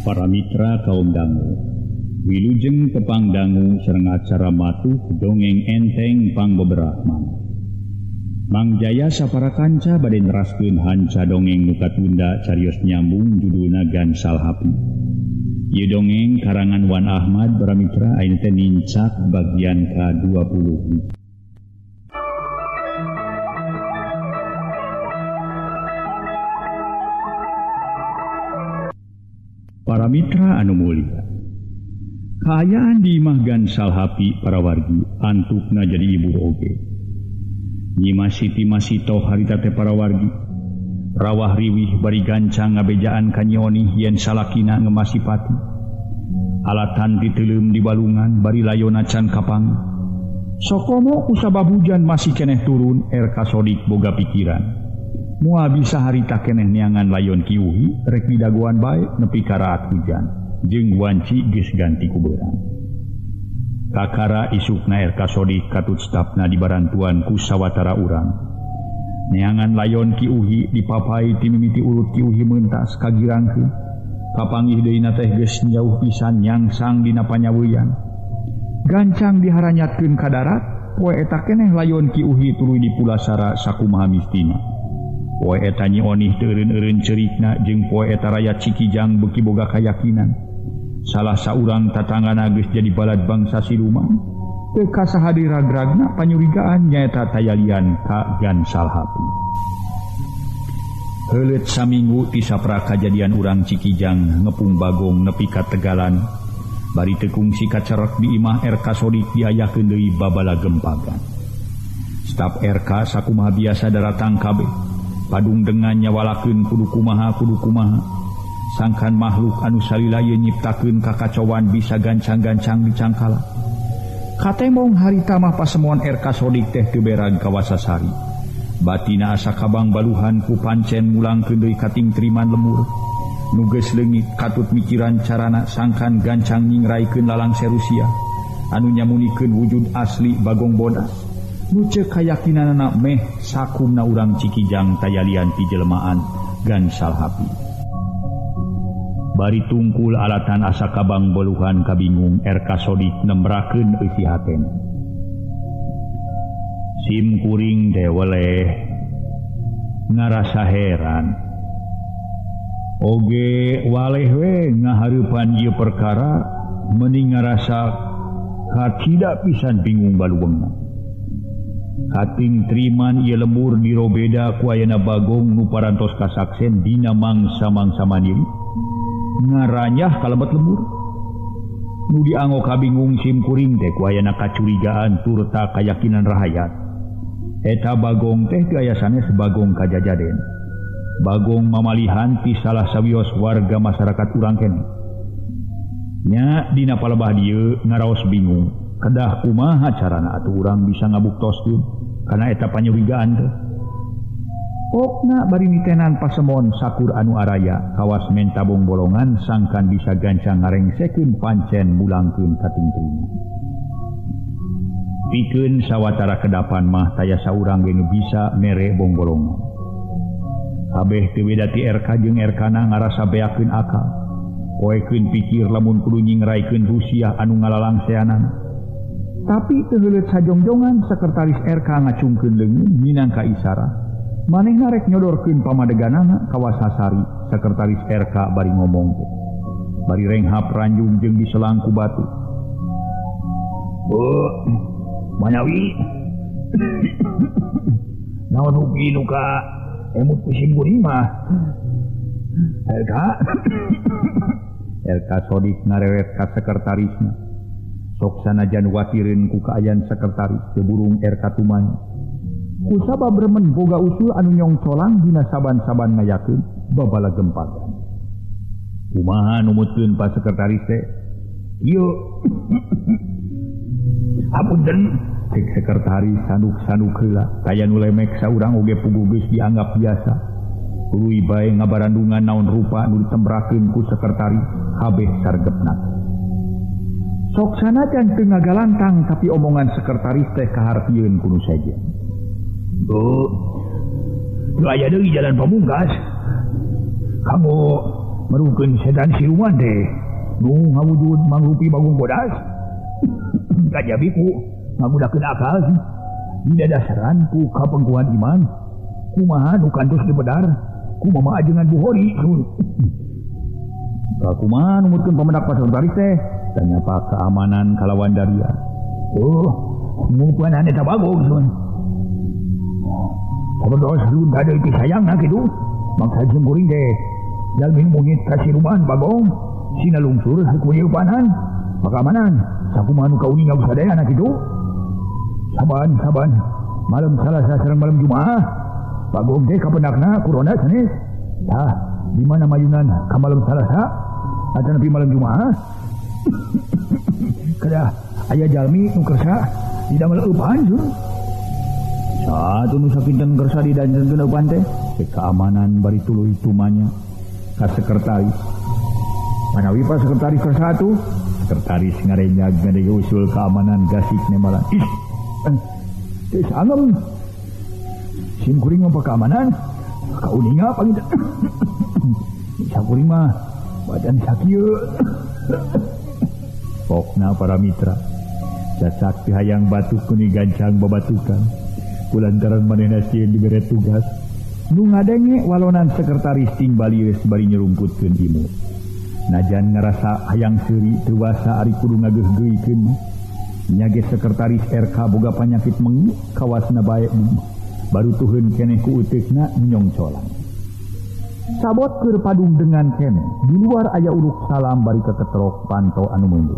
Para mitra kaum dangu, wilujeng tepang dangu sareng acara matuh dongeng enteng pangbeberahman. Mang Jaya sapara kanca bade neraskeun hanca dongeng nu katunda carios nyambung judulna Gansal Hapi. Ieu dongeng karangan Wan Ahmad para mitra ayeuna teh nincak bagian ka-20. Para mitra anu mulia, kaayaan di imah Gansal Hapi para wargi antukna jadi ibu oge. Nyi Masiti masito harita teh para wargi rawah riwih bari gancang ngabejaan ka Nyoni yen salakina ngemasipati. Alatan diteuleum di balungan bari layona can kapang. Sokomo ku sababujan masih keneh turun RK Sodik boga pikiran. Mua bisa harita keneh neangan layon kiuhi rek didaguan bae nepi ka raat hujan jeung wanci geus ganti ku beurang. Kakara isukna RK Sodik katut stafna di barantuan ku sawatara urang. Neangan layon kiuhi dipapai ti mimiti urut kiuhi meuntas kagirangkeun. Kapanggih deuna teh geus jauh pisan nyangsang dina panyaweuyan. Gancang diharanyatkeun ka darat, poe eta keneh layon kiuhi tuluy di pulasara sakumaha mistina. Poe eta Nyi Onih teu eureun-eureun ceurikna jeung poe eta rakyat Cikijang beuki boga kayakinan. Salah saurang tatanggana geus jadi balad bangsa siluman. Teu kasaha diragragna panyurigaan nyaeta tayalian ka Gansal Hapi. Heuleut saminggu ti sapra kajadian urang Cikijang ngepung Bagong nepi ka Tegalan. Bari teu kungsi kacerek di imah RK Sodik diayahkeun deui babala gempagan. Staf RK sakumaha biasa daratang kabeh. Padung dengan nyawalakeun kudu kumaha. Sangkan makhluk anu salila ye nyiptakeun kakacauan bisa gancang-gancang dicangkala. Katemong harita mah pasemuan RK Sodik teh teu berag kawasasari. Batina asa kabang baluhan ku pancen mulangkeun deui kating triman lemur. Nu geus leungit katut mikiran carana sangkan gancang nyingraikeun lalang serusia anu nyamunikeun wujud asli Bagong Bodas. Nu ceuk kayakinanna meh sakumna urang Cikijang tayalian ti jelmaan Gansal Hapi. Bari tungkul alatan asa kabang boluhan kabingung RK Sodik nembrakeun eusi hatena. Sim kuring teh weleh ngarasa heran. Oge waleh we ngahareupan ieu perkara mending ngarasa katida pisan bingung baluweungna. Kating triman ieu lembur dirobeda ku ayeuna Bagong nu parantos kasaksen dina mangsa-mangsa mandiri. Ngaranyah kalebet lembur. Nu dianggo kabingung sim kuring teh ku ayeuna kacurigaan turta kayakinan rahayat. Eta Bagong teh teu aya sanes Bagong kajajaden. Bagong mamalihan ti salah sawios warga masyarakat urang keneh. Nya dina palebah dieu ngaraos bingung. Kedah kumaha carana atuh urang bisa ngabuktoskeun kana eta panyurigaan teh. Pokna bari mitenan pasemon sakur anu araya kawas mentabung bolongan sangkan bisa gancang ngarengsekeun pancen mulangkeun kating triman. Pikeun sawatara kedapan mah taya saurang ge nu bisa mere bong bolongan. Kabeh teu beda ti RK jeung RK-na ngarasa beakeun akal. Poekeun pikir lamun kudu nyingraikeun Rusia anu ngalalangseanan. Tapi teu heuleut sajongjongan sekretaris RK ngacungkeun leungeun minangka isara. Manehna rek nyodorkeun pamadeganana ka Wasasari. Sekretaris RK bari ngomong teh. Bari renghap ranjung jeung diselang ku batu. Manyawi. Naon ugi nu ka emut kusim kuring mah. RK. RK Sodik ngarewet ka sekretarisna. Sok sanajan watireun ku kaayaan sekretaris teu burung RK tumanya. Kusabab remen boga usul anu nyongcolang dina saban-saban ngayakeun babala gempagan. Kumaha numutkeun Pak Sekretaris teh? Ieu. Apunten, cek sekretaris sanduk-sanduk heula. Kaya nu lemek saurang oge puguh geus dianggap biasa. Tuluy bae ngabarandungan naon rupa nu ditembrakeun ku sekretaris kabeh sargepna. Sok sanajan teu ngagalantang tapi omongan sekretaris teh kahartieun kudu saja. Teu aya deui jalan pamungkas. Kamu merukeun setan siluman teh nu ngawujud mangrupi Bagong bodas. Kajabiku ngagudakeun akal dina dasaran ku kapengkuhan iman kumaha nu kantos dibedar ku mama ajengan buhori. Kumaha numutkeun pamendak pasertaris teh tanya Pak keamanan kalawan Daria. Ngupanan eta Bagong sun. Sabedos lunda deui ti sayangna kitu. Maksa jeung kuring teh jalmi mungit ka siluman Bagong sina lungsur ku dieupanan. Pakamanan sakumaha nu kauninga sadayana kitu. Saban malam Salasa sareng malam Jumaah Bagong teh kapendakna kurona sanes. Tah di mana mayunan ka malam Salasa atau nepi malam Jumaah. Kada aya jalmi nu kersa didamel eupan sun. Satu nu sakinten kersa didanjenkeun eupan teh keamanan bari tuluy tumanya ka sekretaris. Manawi pa sekretaris kersa atuh sekretaris ngarenyag ngadege usul keamanan gasik nemalan. Teh sangem sim kuring mah keamanan kauninga panginten. Sakuring mah badan sakieu. Pokna para mitra cacak hayang batuk kuni gancang babatukan kulantaran manehna sieun dibere tugas nu ngadenge walonan sekretaris ting bali bari nyerumputkeun imut najan ngarasa hayang seuri tuasa ari kudu ngageugeuikeun nyage sekretaris RK boga panyakit mengi kawasna bae baru tuheun keneh ku uteukna nyong colang sabot keur padung dengan keneh di luar aya uruk salam bari keketrok panto anu mundur.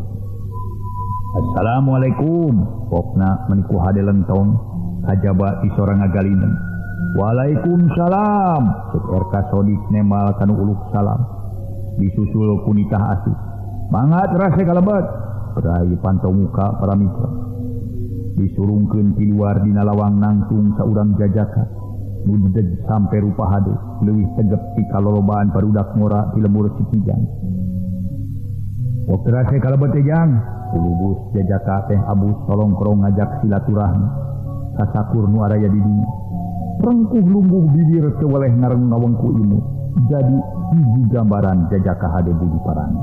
Assalamualaikum pokna meniku hade lentong kajaba ti sorang ngagalinen. Waalaikumsalam cek RK Sodik nemal kanu uluk salam disusul kunitah asuh. Mangat rase kalebet berai pantau muka para mitra disurungkeun ti luar dina lawang nangtung saurang jajaka nu deg sampe rupa hade leuwih tegep ti kalolobaan parudak ngora ti lembur Cipijang. Waktu rase kalebet teh jang ulubus jajaka teh abus tolong krong ngajak silaturahmi kasakur nu araya di dinya rengkuh lumbuh bibir teu weleh ngareng ngawengku imut jadi hiji gambaran jajaka hade budi parang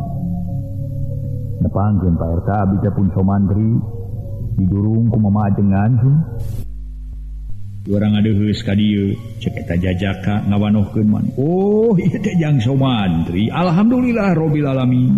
nepangkeun Pak RK abdi teh pun somantri didurung ku mama ajengan sun urang adeuheus ka dieu cek eta jajaka ngawanohkeun man. Oh ieu teh jang somantri. Alhamdulillah robbil alamin.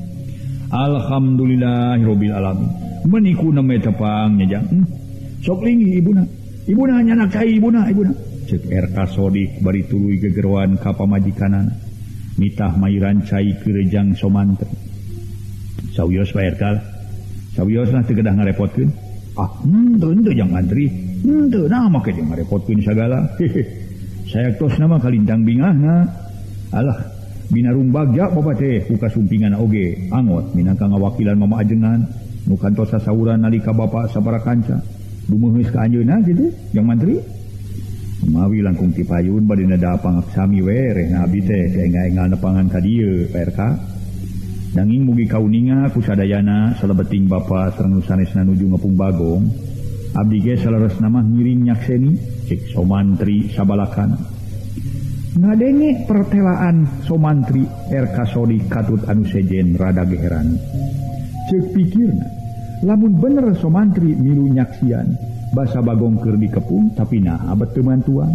Alhamdulillahirabbil alamin. Meniku neme tepang nya jang. Sok linggih ibuna nya anak cai ibuna. Cek RK Sodik bari tuluy gegeroan ka pamajikanana. Mitah mairan cai keurejang somantri. Sawios Pak RK. Sawiosna teu kedah ngarepotkeun. Teu jang antri. Teu nah make jeung ngarepotkeun sagala. Saya tos nama kalintang bingahna. Alah binarung bagja bapa teh buka sumpingan oge angot minangka ngawakilan mama ajengan nu kantos sasauran nalika bapa sabara kanca dumeuheus ka anjeunna kitu jang mantri mawi langkung ti payun bade nada pangaksami we rehna abdi teh kaenga-engal nepangan ka dieu Pak RK nanging mugi kauninga ku sadayana salebeting bapa sareng nu sanesna nuju ngepung Bagong abdi ge saleresna mah ngiring nyakseni cek somantri sabalakana ngadenge pertelaan somantri RK Sodik katut anu sejen rada geheran cek pikirna lamun bener somantri milu nyaksian basa Bagong keur dikepung tapi nah abet teu mantuan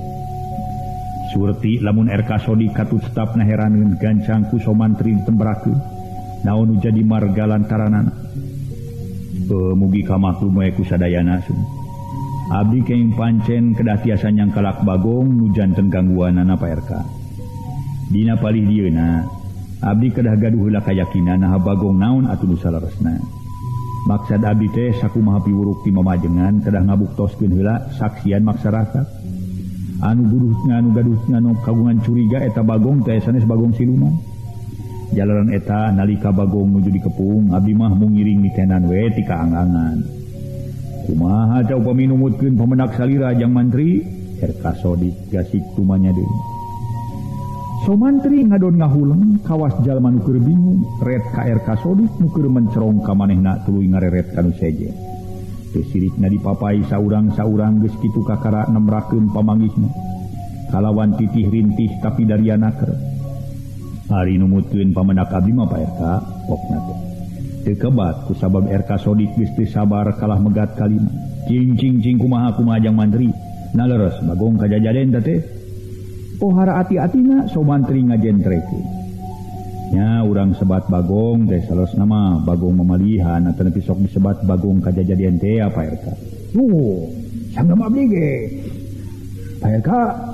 surti lamun RK Sodik katut stapna heraneun gancang ku somantri temberakeun naon nu jadi marga lantaranana mugi ka maklum we ku sadayana sun abdi kenging pancen kedah tiasa nyangkalak Bagong nu janten gangguanana Pak RK. Dina palih dieuna abdi kedah gaduh heula kayakinanna Bagong naon atuh nu salaresna. Maksad abdi teh sakumaha piwuruk ti mamajengan kedah ngabuktoskeun heula saksian masyarakat. Anu buruhna anu gaduhna nu kagungan curiga eta Bagong teh sanes Bagong siluman. Jalaran eta nalika Bagong nuju dikepung abdi mah mung ngiring nitenan we ti kaangangan. Kumaha ca upami numutkeun pamendak salira jang mantri RK Sodik gasik tumanya deui. Somantri ngadon ngahuleng kawas jalma nu keur bingung red ka RK Sodik nu keur mencerong ka manehna tuluy ngareret ka nu sejen. Teu sirikna dipapai saurang-saurang geus kitu kakara nemrakeun pamanggihna. Kalawan titih rintih tapi dariana keur. Hari numutkeun pamendak abdi mah Pak RK pokna teh. Teu kebat ku sabab RK Sodik geus teu sabar kalah megat kalima. Cing kumaha jang mantri. Naleres Bagong kajajaden teh. Pohara ati-atina so mantri ngajentrekeun. Nya urang sebat Bagong teh salosna mah Bagong mamalihan atawa nepi sok disebat Bagong kajajaden teh Pak RK. Sanggam abdi ge. Pak RK.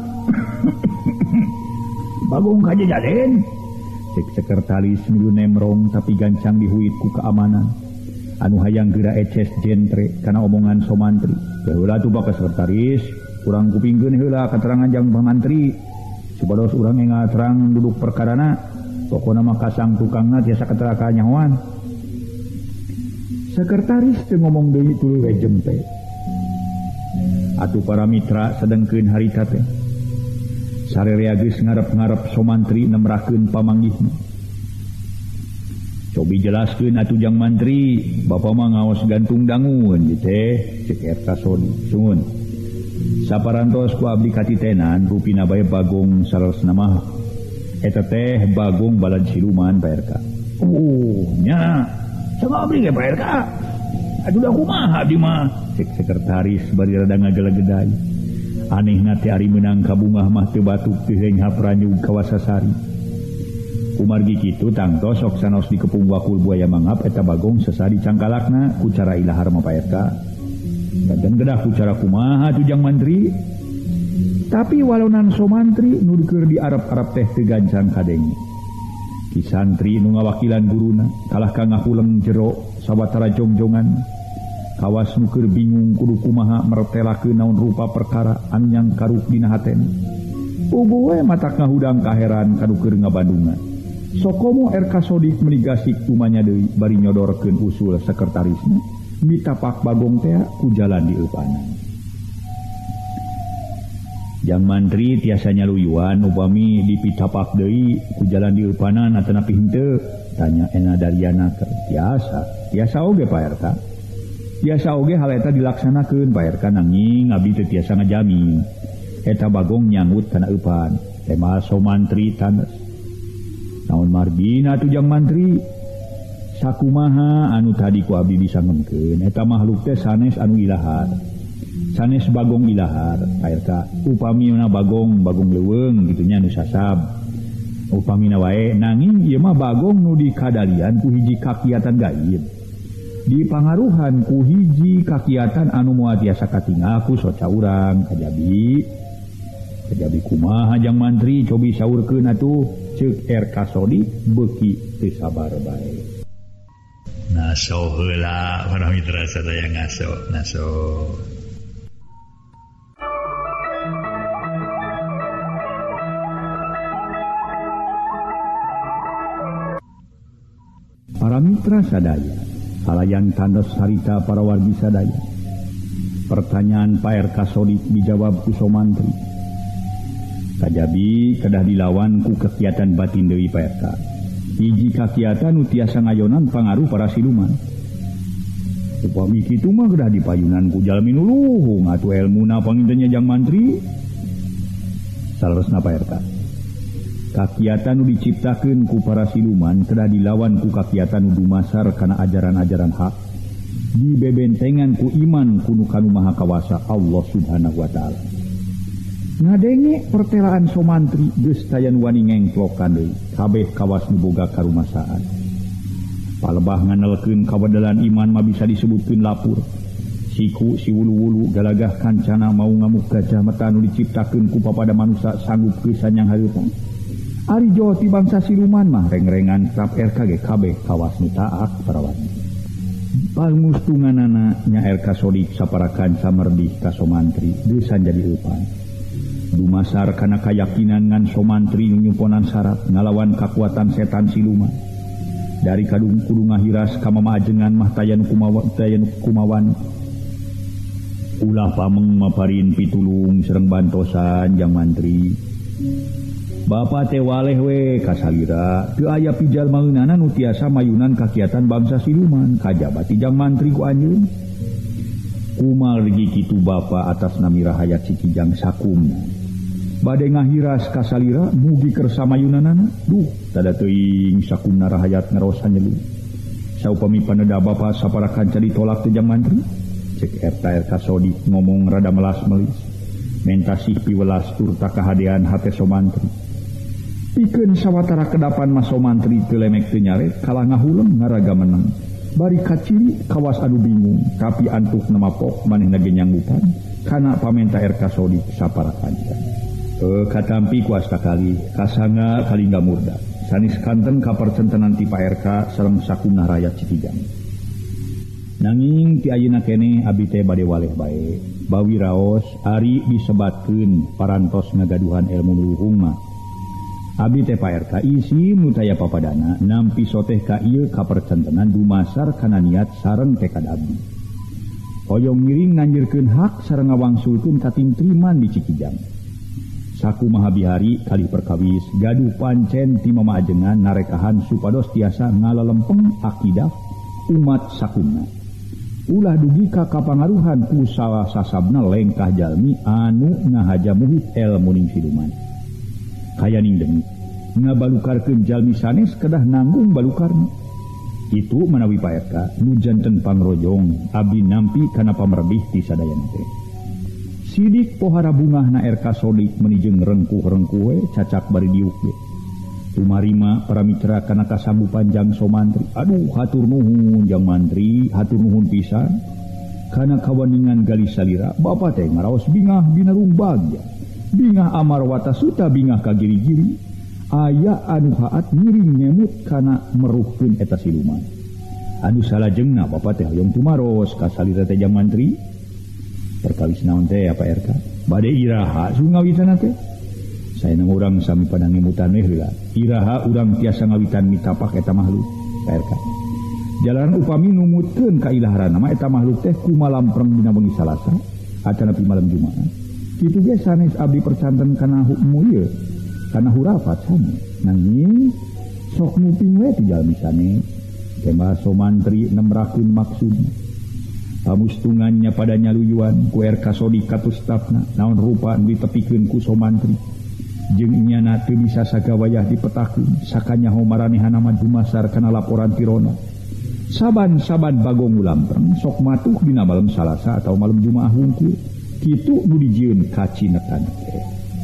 Bagong kajajaden. Cek sekretaris milu nemrong tapi gancang dihuit ku keamanan. Anu hayang geura eces jentre kana omongan somantri. Heula tuh Pak sekretaris, urang kupingkeun heula katerangan jang pamantri. Supados urang enggal terang duduk perkarana, pokona mah kasang tukangna tiasa keterakaan nyawan. Sekretaris teu ngomong deui tuluy we jempe. Atuh para mitra sedengkeun harita teh. Sarerea geus ngarep-ngarep somantri nemrakeun pamanggihna. Cobi jelaskeun atuh jang mantri, bapa mah ngaos gantung dangun ieu teh cek RK Sodi. Sungun. Saparantos ku abdi katitenan rupina bae Bagong salosna mah eta teh Bagong balad siluman Pak RK. Nya. Sama abdi ge Pak RK. Atuh da kumaha abdi mah? Cek sekretaris bari rada ngagelegedai. Anehna teh ari meunang kabungah mah teu batuk teu heng hapranyug kawasasari. Kumargi kitu tangtos sok sanos dikepung wakul buaya mangap eta Bagong sesadi cangkalakna ku cara ilahar mah Pak RK. Dan gedah ku cara kumaha tu jang mantri. Tapi walonan somantri nu keur di arep-arep teh teu gancang kadenge. Ki santri nu ngawakilan guruna kalah ka ngahuleng jero sawatara jongjongan. Kawas nu keur bingung kudu kumaha mertelakeun naon rupa perkara anu nyang karuk dina hatena. Ugu we matak ngahudang kaheran kanu keur ngabandungan. Sokomo RK Sodik menigasik tumanya deui bari nyodorkeun usul sekretarisna mitapak Bagong teh ku jalan dieupanan. Jang mantri tiasa nyaluyuan upami dipitapak deui ku jalan dieupanan atawa nepi henteu, tanya Ena Daryana keur. Tiasa oge Pak RK. Tiasa oge hal eta dilaksanakeun Pak RK nanging abdi teu tiasa ngajami. Eta Bagong nyangut kana eupan. Tema somantri tandes. Naon marbina tu jang mantri? Sakumaha anu tadi ku abdi disangengkeun eta makhluk teh sanes anu ilahar. Sanes Bagong ilahar Pak RK. Upamina Bagong leuweung kitu nya nu sasab. Upamina wae nanging ieu mah Bagong nu dikadalian ku hiji kakiatan gaib. Dipangaruhan ku hiji kakiatan anu moal tiasa katinggal ku soca urang kajabi kumaha jang mantri cobi saurkeun atuh ceuk RK Sodi beuki teu sabar bae. Naso heula para mitra sadaya naso. Para mitra sadaya halayan tandos harita para wargi sadaya. Pertanyaan Pak RK Sodik dijawab ku somantri. Kajabi kedah dilawan ku kegiatan batin deui Pak RK. Hiji kakiatan nu tiasa ngayonan pangaruh para siluman. Upami kitu mah kedah dipayunan ku jalmi nu luhung atuh elmuna pangintennya jang mantri. Salosna Pak RK. Kakiatan nu diciptakeun ku para siluman kedah dilawan ku kakiatan nu dumasar kana ajaran-ajaran hak. Dibebentengan ku iman ku nu kanu maha kawasa Allah Subhanahu wa taala. Ngadenge pertelaan somantri geus tayan wani ngengklokan deui kabeh kawas nu boga karumasaan. Palebah nganelkeun kawedelan iman mah bisa disebutkeun lapur. Siku si wulu-wulu galagah kancana mau ngamuk gajah mata nu diciptakeun ku papada manusia sanggup keusanyang hareupan. Ari Jawa ti bangsa siluman mah reng-rengan trap RK kabeh kawas nu taat parawani. Palmustunganana nya RK Sodik saparakan samerdih ka somantri geus jadi eupan. Dumasar kana kayakinan ngan somantri nyumponan syarat ngalawan kakuatan setan siluman. Dari kadung kudu ngahiras ka mamaajengan mah tayan kumawan. Ulah pameng maparin pitulung sareng bantosan jang mantri. Bapak teh waleh we kasalira teu aya pijal maeunana nu tiasa mayunan kakiatan bangsa siluman kajaba ti jang mantri ku anjeun. Kumal regi kitu Bapa atas nami rahayat si Kijang sakumna. Bade ngahiras kasalira mugi kersa mayunanana. Duh, tada teuing sakumna rahayat ngarosan nyelu. Saupami paneda bapa saparakan jadi tolak teu jang mantri. Cek RK Sodik ngomong rada melas-melis. Mentasih piwelas tur takahadean hate somantri. Pikeun sawatara kedapan mas somantri teu lemek teu nyare kalah ngahuleng ngaraga meneng. Bari kaciri kawas anu bingung tapi antuk nemapok manehna ge nyanggupan kana pamenta RK Sodik saparakan. Katampi kuasta kali kasanga kalingga murda sanis kanten kapercentenan ti Pak RK sareng sakumna rakyat Citijang. Nanging ti ayeuna kene abi teh bade waleh bae bawi raos ari disebatkeun parantos ngagaduhan ilmu luhung mah abi teh Pak RK isi nu taya papadana nampi soteh ka ieu kapercentenan dumasar kana niat sareng tekad abdi hoyong ngiring nganjirkeun hak sareng ngawangsulkeun katimtriman di Cikijang. Saku mahabihari kali perkawis gaduh pancen ti mamaajengan narekahan supados tiasa ngalalempeng akidah umat sakumna. Ulah dugi ka kapangaruhan ku salah sasabna lengkah jalmi anu ngahaja muhit ilmu ning siluman. Kayaning demi ngabalukarkeun jalmi sanes kedah nanggung balukarna. Itu manawi Pak RK nu janten pangrojong abdi nampi kana pamerbih ti sadayana teh. Sidik pohara bungah na RK Sodik menijeng rengkuh-rengkuh cacak bari diuk ge. Tumarima para mitra kana kasambu panjang somantri. Aduh hatur nuhun jang mantri, hatur nuhun pisan. Kana kawaningan gali salira, bapa teh ngaraos bingah binarung bagja. Bingah amarwata suta bingah kagiri-giri. Aya anu haat ngiring nyemut kana meruhkeun eta siluman. Anu salajengna bapa teh hoyong tumaros ka salira teh jang mantri. Perkawis naon teh apa RK bade iraha sungawitan teh saena urang sami pada ngemutan we heula iraha urang tiasa ngawitan mitapak eta makhluk RK jalaran upami numutkeun ka ilaharana mah eta makhluk teh kumaha lampreng dina bengi Salasa acan nepi malam Jumaah kitu ge sanes abdi percanten kana hukmu ieu kana hurafat sami nanging sok nguping we ti jalmi sanes tema somantri nemrakeun maksudna. Pamustungannya pada nyaluyuan ku RK Sodik katus stafna naon rupa ditepikeun ku somantri jeung nyana teu bisa sagawayah dipetakeun sakanyaho maranehana mah dumasar kana laporan tirona saban-saban bagong ulampreng sok matuh dina malam Salasa atau malam Jumaah hungkul kitu nu dijieun kacinetan teh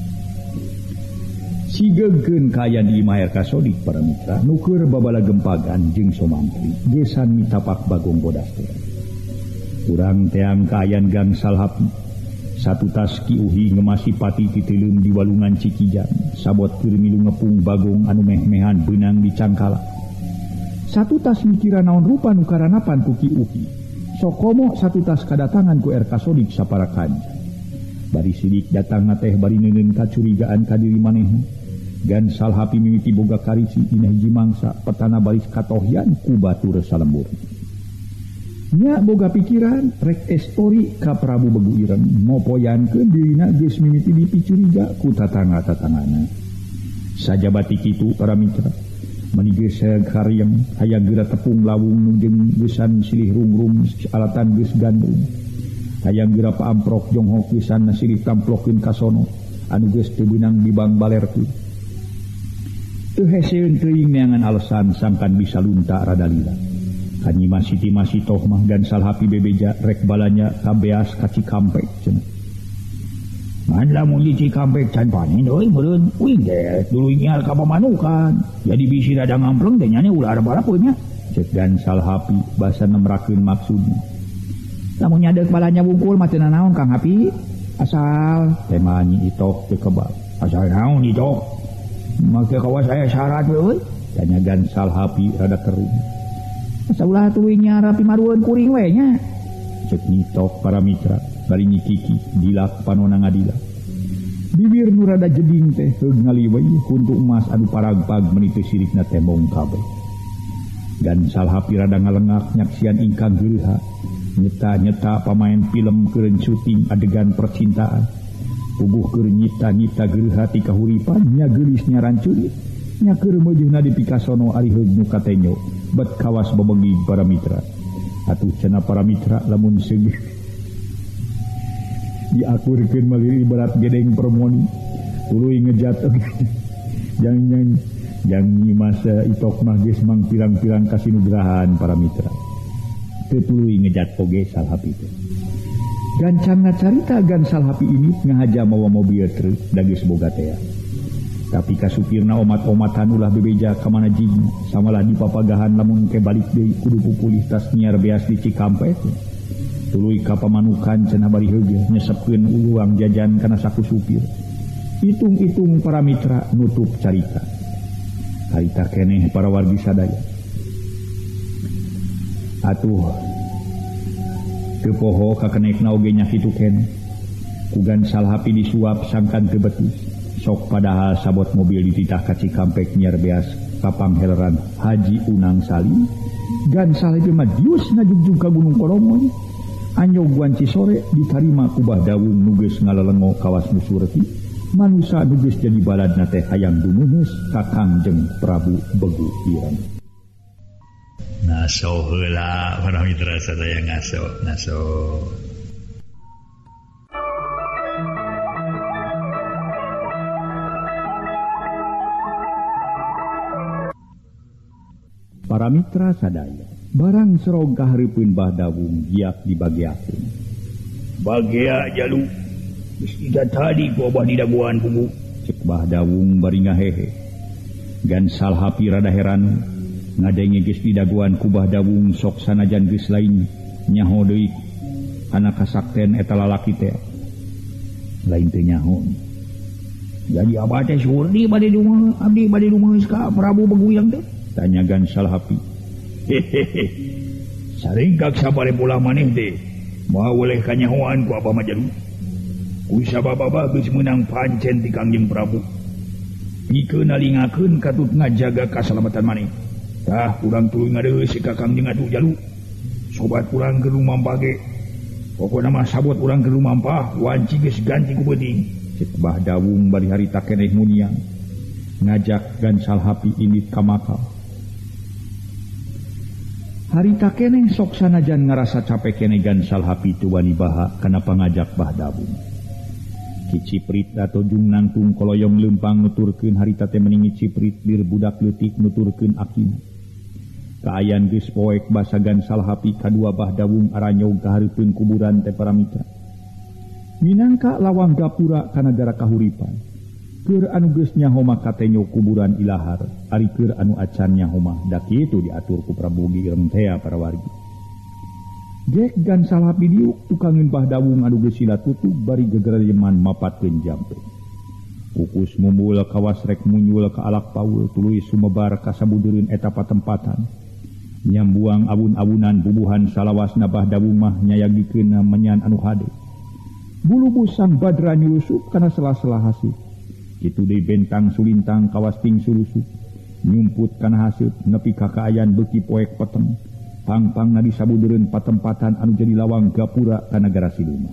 sigeukeun kaayaan di imah RK Sodik para mitra nu keur babala gempagan jeung somantri gesan mitapak bagong bodas teh. Urang teang kaayaan gangsal hapi satu tas kiuhi ngemasi pati titileum di walungan Cikijang sabot keur milu ngepung bagong anu meh-mehan beunang di cangkala satu tas mikira naon rupa nu karanapan ku kiuhi sok komo satu tas kadatangan ku RK Sodik saparakan bari sidik datang teh bari neuneun kacurigaan ka diri manehna gansal hapi mimiti boga karisi dina hiji mangsa petana baris katohyan ku batur salembur. Nya boga pikiran rek estori ka Prabu Begu Ireng mopoyankeun dirina geus mimiti dipicuriga ku tatangga-tatanggana. Sajabati kitu para mitra meuni geus karyeng aya geura tepung lawung nu jeung geusan silih rungrum alatan geus gandum. Aya geura paamprok jonghok geusana silih tamplokeun ka sono anu geus teu beunang dibang balerkeun. Teu heseueun teuing neangan alesan sangkan bisa lunta rada lila. Kanyi masih toh mah gansal hapi bebeja rek balanya kabeas ka Cikampek cenah. Man lamun di Cikampek can panen euy meureun uing ge dulu nyal ka pamanukan. Jadi bisi rada ngampleng teh nya ulah barapeun nya. Cek gansal hapi basa nemrakeun maksudna. Lamun nyadeuk balanya wungkul mah teu naon Kang Hapi. Asal teh mah nyi itok teu kebal. Asal naon itok? Make kawas aya syarat euy. Tanya gansal hapi rada kering. Saulah tuwinya rapi marueun kuring we nya. Cek nitok para mitra bari nyikiki dilak panona ngadila. Bibir nu rada jeding teh heug ngaliweuh huntu emas anu paragpag meuni teu sirikna teh mong kabeh. Gansal hapi rada ngalengak nyaksian ingkang geuleuha nyeta-nyeta pamain film keur syuting adegan percintaan. Puguh keur nyita-nyita geuleuha ti kahuripan nya geulis nya rancurit. Nya keur meujeuhna di pikasono ari heug nu katenyo. Bet kawas bebengi para mitra. Atuh cenah para mitra lamun seugeuh diakurkeun maliri ibarat gedeng permoni tuluy ngejat jang yang masa itok magis mang pirang-pirang kasinugrahan para mitra. Tetuluy ngejat oge Salhapi teh. Gancangna carita gan Salhapi ini ngahaja mawa mobil truk dagis boga teh. Tapi kasupirna omat-omatan ulah bebeja ka mana jigna samalah di papagahan lamun ke balik deui kudu pupulih tas nyiar beas di Cikampek. Tuluy ka pamanukan cenah bari heugeh nyesepkeun uang jajan kana saku supir. Itung-itung para mitra nutup carita. Harita keneh para wargi sadaya. Atuh teu poho kakenekna oge nya kitu keneh. Kugan Salhapi disuap sangkan teu betus. Sok padahal sabot mobil dititah ka Cikampek nyiar beas ka Pangheleran Haji Unang Salim. Gan Salhapi mah dius ngajugjug ka Gunung Koromo. Anjog guanci sore ditarima kubah dawung nuges ngalelengo kawas musurti. Manusia nuges jadi balad nate hayang dumuhes kakang jeng Prabu Begu Ireng. Naso heula para mitra sadaya naso. Para mitra sadaya, barang serog kahareupeun Bah Dawung giap dibagiakeun. Bagea jalu. Ida tadi ku abah di daguan bubu. Cek Bah Dawung bari ngahehe. Gan Salhapi rada heran ngadenge geus di daguan ku Bah Dawung sok sanajan geus lain nyaho deui kana kasakten eta lalaki teh. Lain teh nyaho. Jadi abah teh surdi bade rumah abdi bade rumah ka Prabu Beguyang teh. Tanya gan Salhapi. Hehehe. Saringkak sabare pula maneh teh. Moal oleh kanyahoan ku abah mah jalu. Usababa geus meunang pancen ti Kangjeng Prabu. Pikeun nalingakeun katut ngajaga kasalamatan maneh. Tah urang tuluy ngadeus ka Kangjeng atuh jalu. Sobat urang keur lumampah ge. Pokona mah sabot urang keur lumampah wanci geus ganti ku beuting. Cek Bah Dawung bari harita keneh muniang. Ngajak gan Salhapi indit ka makam. Harita keneh sok sanajan ngarasa capek keneh gan Salhapi tu wani baha kana pangajak Bah Dawung. Ciprit atau jung nangtung koloyong lempang nuturkeun harita teh meningi Ciprit lir budak leutik nuturkeun akina. Kaayaan geus poek basa gan Salhapi kadua Bah Dawung aranyog kahareupeun kuburan teh para mitra. Minangka lawang gapura ka nagara kahuripan. Keur anu geus nyaho mah katenyo kuburan ilahar, ari keur anu acan nyaho mah da kitu diatur ku Prabu Ireng teh para wargi. Gek gan Salhapi diuk tukangeun Bah Dawung anu geus sila tutug bari gegereman mapatkeun jampe. Kukus mumbul kawas rek munyul ka alak paul tuluy sumebar ka sabudeureun eta patempatan. Nyambuang abun-abunan bubuhan salawasna Bah Dawung mah nyayagikeun menyan anu hade. Bulu busang badra nyulusup kana sela-sela haseup. Kitu deui bentang sulintang kawas ting sulusup. Nyumput kana haseup nepi ka kaayaan beuki poek peteng. Pang-pang na di sabudeureun patempatan anu jadi lawang gapura ka nagara Siluman.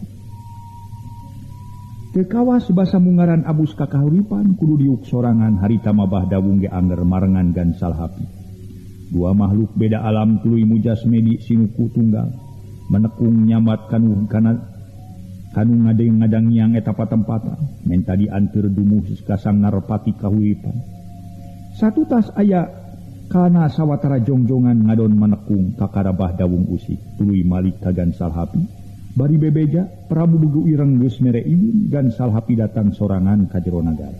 Teu kawas basa mungaran abus ka kahuripan kudu diuk sorangan harita mah Bah Dawung ge anger marengan gan Salhapi. Dua makhluk beda alam tuluy mujasmedi sinuku tunggal menekung nyamat kanu ngadeng-ngadangiang eta patempatan menta dianteur dumuh kasang narpati kahuripan. Satu tas aya kana sawatara jongjongan ngadon manekung kakara Bah Dawung usik tuluy malik ka gan Salhapi bari bebeja Prabu Begu Ireng geus mere idin gan Salhapi datang sorangan ka jero nagara.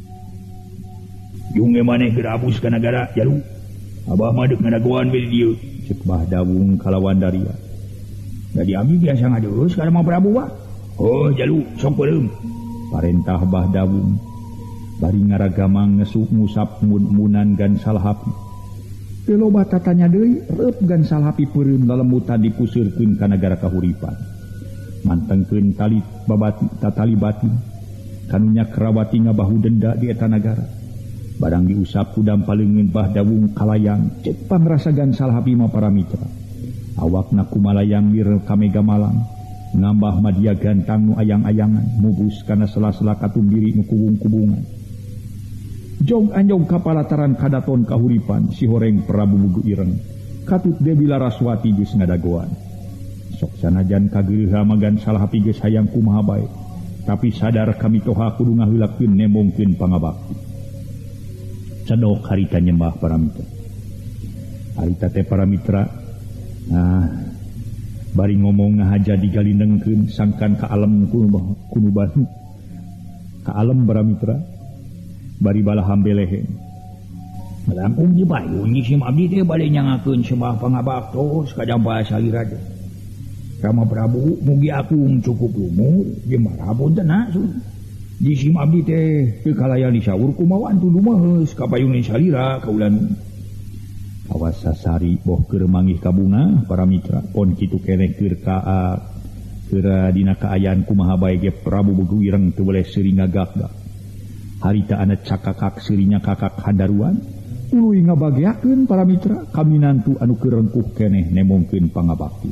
Yung maneh gerabus ka nagara jalu. Abah mah deuk ngadagoan we dieu. Cek Bah Dawung kalawan daria. Jadi abdi biasa ngadeus ka mah Prabu wa. Oh jalu sok peureum. Parentah Bah Dawung bari ngaragamang ngesuk ngusap mun-munan gan Salhapi. Loba tatanya deui reup gan Salhapi peureum lalembutan dipusirkeun ka nagara kahuripan. Mantengkeun tali babati tatali batin kanu nya kerawati ngabahu denda di eta nagara. Barang diusap ku dampaleungeun Bah Dawung kalayang cek pangrasa gan Salhapi mah para mitra. Awakna kumalayang lir kamega malang ngambah madia gantang nu ayang-ayangan mubus kana sela-sela katumbiri nu kubung-kubungan. Jong anjong kapalataran kadaton kahuripan si horeng Prabu Begu Ireng katut Dewi Laraswati geus ngadagoan. Sok sanajan kageuleuh magan Salhapi geus hayang kumaha bae tapi sadar kami toha kudu ngaheulakeun nemongkeun pangabakti. cedok harita nyembah para mitra. Harita teh para mitra, nah bari ngomong ngahaja digalindengkeun sangkan ka alam kuno banu ka alam para mitra bari bala hambelehen langkung di bayu nyisim abdi teh bade nyangakeun sembah pangabaktos ka jampa salira teh Rama Prabu mugi akung cukup umur jeung marabun tenah sun nyisim abdi teh teu kalayan disaur kumaha tuluy meus ka payun salira kaulan awas sasari boh keur manggih ka bunga para mitra pon kitu keneh keur dina kaayaan kumaha bae ge Prabu Begu Ireng teu boleh seuring ngagagdak harita ana cakakak seurinya kakak handaruan tuluy ngabagiakeun para mitra kaminantu anu keur rengkuh keneh nemongkeun pangabakti.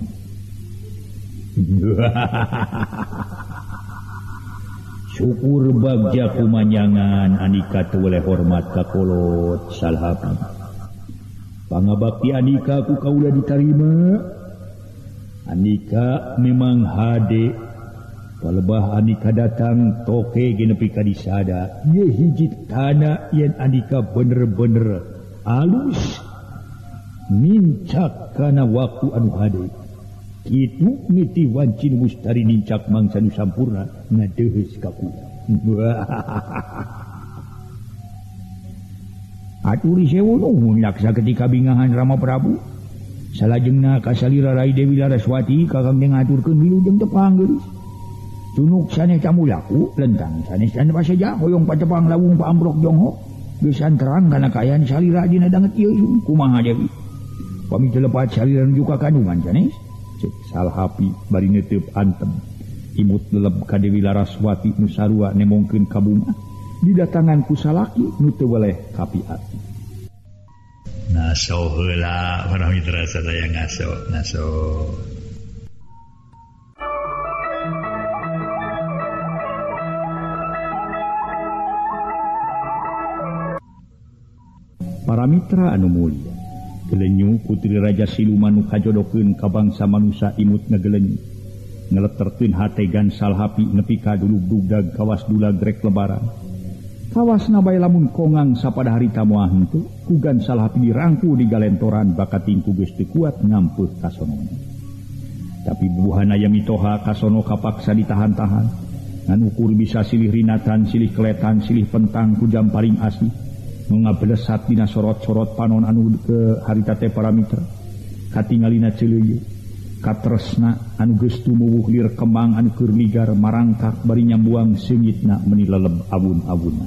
Syukur bagja kumanyangan Andika teu boleh hormat ka kolot salhapi. Pangabakti Andika ku kaula ditarima. Andika memang hade. Palebah Andika datang toke genepi ka disada. Ye hiji tanda yen Andika bener-bener alus. Nincak kana waktu anu hade. Kitu miti wancin mustari nincak mangsa nu sampurna ngadeuheus ka kula. Aturi sewu nuhun laksa ketika bingahan Rama Prabu. Salajengna ka salira Rai Dewi Laraswati kakang ngaturkeun wilujeng tepang geulis. Tunuk saneh camu laku lentang saneh can pasaja hoyong patepang lawung pa ambrok jonghok. Geus terang kana kaayaan salira dina danget ieu kumaha Dewi. Pami teu lepat salira nuju ka kandungan sanes. Cek salhapi bari neuteup antem. Imut leleb ka Dewi Laraswati nu sarua nemongkeun ka bunga. Didatangan ku salaki nu teu boleh kapiati. Naso heula para mitra sadaya ngaso. Para mitra anu mulia, gelenyu putri Raja Siluman nu kajodokeun ka bangsa manusia imut ngagelenyu. Ngeleterkeun hate gan salhapi nepi ka dulug-dugdag kawas dulag rek lebaran. Kawasna bae lamun kongang sapada harita moal henteu ku gan salhapi dirangku di galentoran bakat tingku geus teu kuat ngampuh ka sono. Tapi bubuhan aya mitoha ka sono kapaksa ditahan-tahan. Ngan ukur bisa silih rinatan, silih kletan, silih pentang ku jam paling asih. Ngabelesat dina sorot-sorot panon anu ke harita teh para mitra. Katingalina ceuleuh katresna anu geus tumuwuh lir kembang anu keur ligar marangkak bari nyambuang seungitna meuni leleb abun-abunan.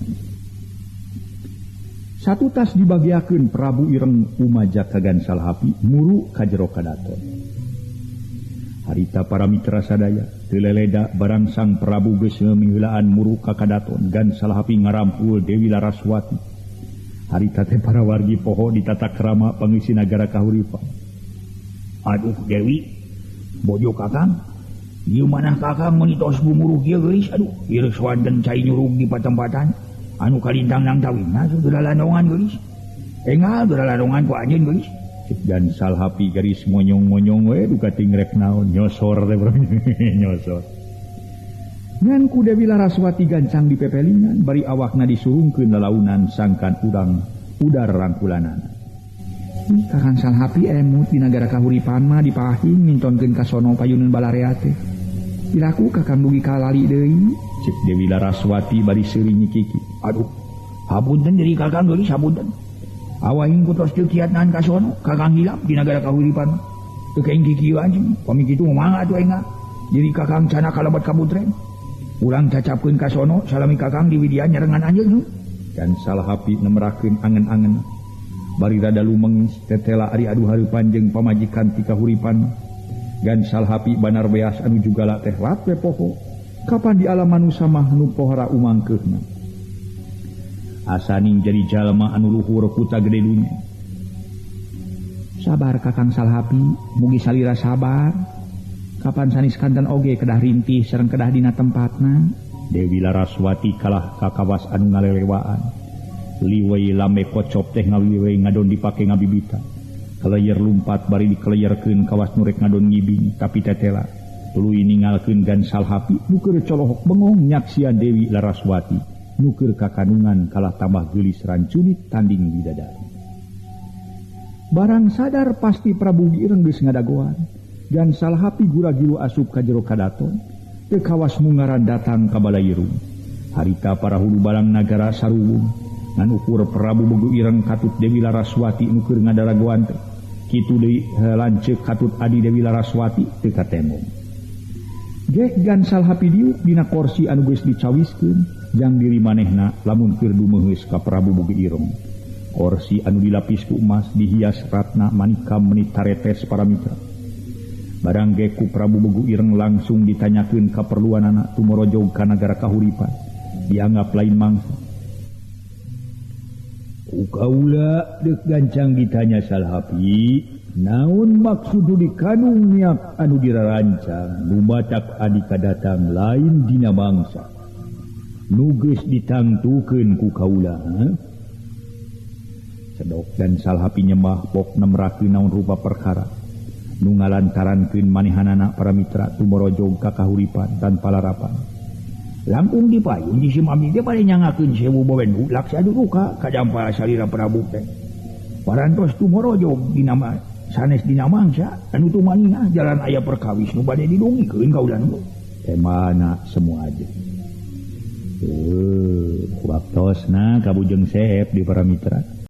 Satu tas dibagiakeun Prabu Ireng umaja kagan salhapi muru ka jero kadaton. Harita para mitra sadaya teu leleda barang sang Prabu geus miheulaan muru ka kadaton gan salhapi ngarampul Dewi Laraswati. Harita teh para wargi poho di tata krama pangisi nagara kahuripan. Aduh Dewi, bojo kakang, ieu manah kakang menitos bumuruh kieu geulis. Aduh, ieu swanten cai nyurug di patempatan anu kalintang nang tawina geura landongan geulis. Enggal geura landongan ku anjeun geulis. Dan salhapi garis monyong-monyong we duka tingrek naon nyosor teh nyosor. Ngan ku Dewi Laraswati gancang dipepelingan bari awakna disurungkeun lalaunan sangkan udang udar rangkulanana. Kakang salhapi emut di nagara kahuripan mah dipahing mintonkeun ka sono payuneun balarea teh. Ilaku kakang dugi kalali deui cek Dewi Laraswati bari seuring nyikiki. Aduh, hapunten deui kakang geulis hapunten. Awaing ku tos teu kiat nahan ka sono kakang hilap di nagara kahuripan. Teu kaing kikieu anjing, pami kitu mangga atuh enga. Jadi kakang cana kalabat kabutren. Ulang cacapkeun ka sono salami kakang di widian nyarengan anjeun. Dan salhapi nemerakeun angen-angen. Bari rada lumengis tetela ari adu hareupan jeung pamajikan ti kahuripan. Gan salhapi banar beas anu jugala teh lat we poho. Kapan di alam manusia mah nu pohara umangkeunna. Asaning jadi jalma anu luhur kuta gede dunya. Sabar kakang salhapi, mugi salira sabar. Kapan sanis kanten oge kedah rintih sareng kedah dina tempatna. Dewi Laraswati kalah ka kawas anu ngalelewaan. Liwei lame kocop teh ngawiwei ngadon dipake ngabibita. Kaleyer lumpat bari dikeleyerkeun kawas nurek ngadon ngibing tapi tetela tuluy ningalkeun gan salhapi nu keur colohok bengong nyaksian Dewi Laraswati nukir kakanungan kalah tambah gelis rancunit tanding bidadari. Barang sadar pasti Prabu Gireng geus ngadagoan, dan salhapi gura-giru asup ka jero kadaton, teu kawas mungaran datang ka Balairung. Harita para hulu balang nagara saruwung, ngan ukur Prabu Bogo Ireng katut Dewi Laraswati nukir ngadaragoan teh. Kitu deui lanceuk katut Adi Dewi Laraswati teu katemong. Gek gan salhapi diuk dina kursi anu geus dicawiskeun, jang diri manehna lamun keur dumeheus ka Prabu Bogo Ireng. Kursi anu dilapis ku emas dihias ratna manikam menit taretes para mitra. Barang gek ku Prabu Bogo Ireng langsung ditanyakeun kaperluanana tumorojog ka nagara kahuripan, dianggap lain mangsa. Ukaula dek gancang ditanya salhapi, naon maksud di kanung niak anu dirarancang numatak adika datang lain dina bangsa nu geus ditangtukeun ku kaula. Sedok dan salhapi nyembah pok nemrakeun naon rupa perkara nu ngalantarankeun manehanana para mitra tumorojog ka kahuripan tanpa larapan. Langkung dipayun di simami dia pada nyangakeun sewu bawendu laksa duduka kadampa salira Prabu teh. Parantos tumorojog dinama sanes dina mangsa anu tumanina jalan aya perkawis nu bade didongikeun ka ulah nu. Mana semua aja. Waktosna kabujeng seep di para mitra.